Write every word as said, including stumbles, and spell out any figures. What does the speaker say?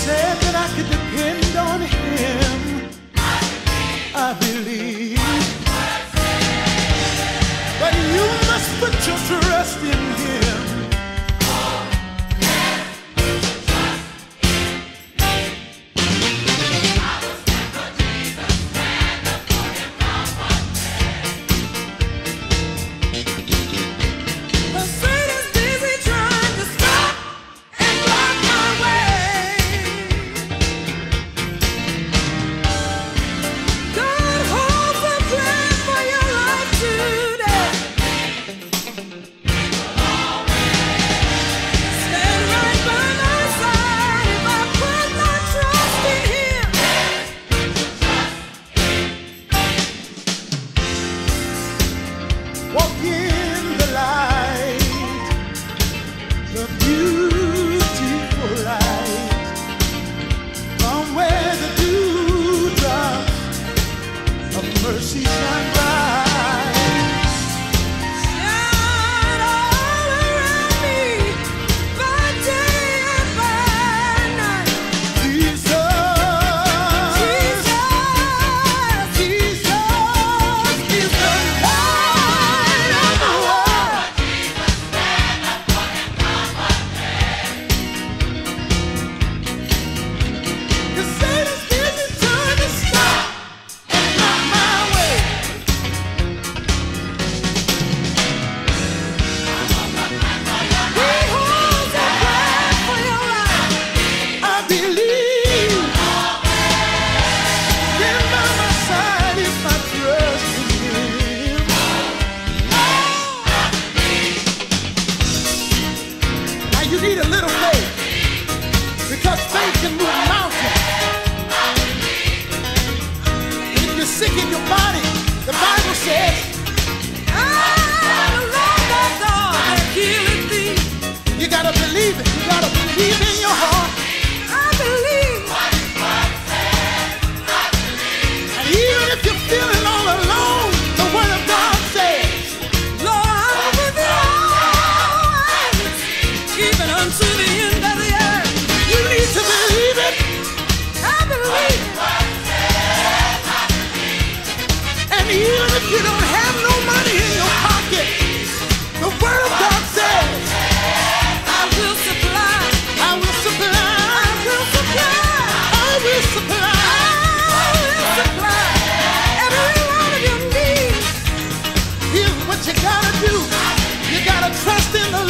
said that I could depend on him. I believe. But you must put your trust in him. Walk in the light, the beautiful light, from where the dewdrops of mercy shine bright. Shine all around me by day and by night. Jesus, Jesus, Jesus is the light of the world. The Satan's busy trying to stop and block my way. He holds a plan for your life. I believe. Stand by my side if I trust in him. Now you need a little faith, because faith can move mountains. If you're sick in your body, the Bible says, I am the Lord thy God that healeth thee. You gotta believe it. You gotta believe in your heart. I believe. And even if you're feeling all alone, the word of God says, Lord, I'm with you always, even unto the end of the earth. You need to believe it. I believe. And even if you don't have no money in your pocket, the word of God says, I will supply. I will supply. I will supply. I will supply. I will supply every one of your needs. Here's what you gotta do. You gotta trust in the